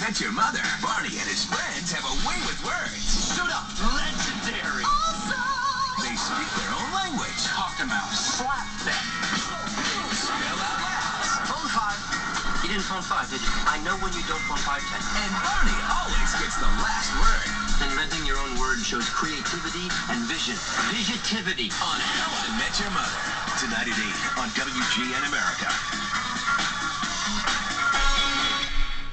Met Your Mother, Barney and his friends have a way with words. Suit up! Legendary! Awesome! They speak their own language. Talk to mouse. Slap them. Spell out loud. Phone 5. You didn't phone 5, did you? I know when you don't phone 5, 10. And Barney always gets the last word. Inventing your own word shows creativity and vision. Visiontivity. On How I Met Your Mother. Tonight at 8 on WGN America.